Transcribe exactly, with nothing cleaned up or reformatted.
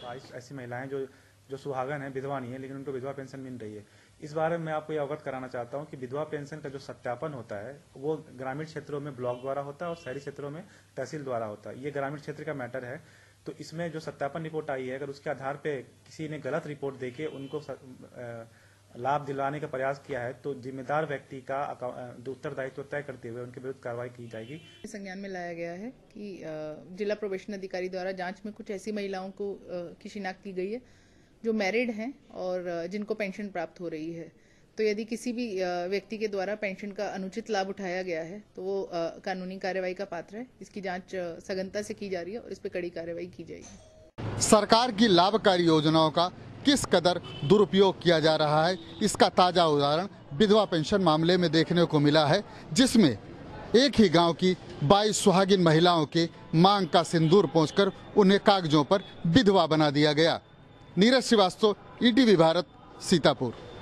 बाईस ऐसी महिलाएं जो जो सुहागन है, विधवा नहीं है, लेकिन उनको विधवा पेंशन मिल रही है। इस बारे में मैं आपको ये अवगत कराना चाहता हूँ कि विधवा पेंशन का जो सत्यापन होता है वो ग्रामीण क्षेत्रों में ब्लॉक द्वारा होता है और शहरी क्षेत्रों में तहसील द्वारा होता है। ये ग्रामीण क्षेत्र का मैटर है। तो इसमें जो सत्यापन रिपोर्ट आई है, अगर उसके आधार पे किसी ने गलत रिपोर्ट देके उनको लाभ दिलाने का प्रयास किया है तो जिम्मेदार व्यक्ति का उत्तरदायित्व तय करते हुए उनके विरुद्ध कार्रवाई की जाएगी। संज्ञान में लाया गया है कि जिला प्रोबेशन अधिकारी द्वारा जांच में कुछ ऐसी महिलाओं को की शिनाख्त की गई है जो मैरिड हैं और जिनको पेंशन प्राप्त हो रही है। तो यदि किसी भी व्यक्ति के द्वारा पेंशन का अनुचित लाभ उठाया गया है तो वो कानूनी कार्रवाई का पात्र है। इसकी जांच सघनता से की जा रही है और इस पर कड़ी कार्रवाई की जाएगी। सरकार की लाभकारी योजनाओं का किस कदर दुरुपयोग किया जा रहा है, इसका ताजा उदाहरण विधवा पेंशन मामले में देखने को मिला है, जिसमें एक ही गांव की बाईस सुहागिन महिलाओं के मांग का सिंदूर पोंछकर उन्हें कागजों पर विधवा बना दिया गया। Neeraj Srivastava, E T V Bharat, Sitapur.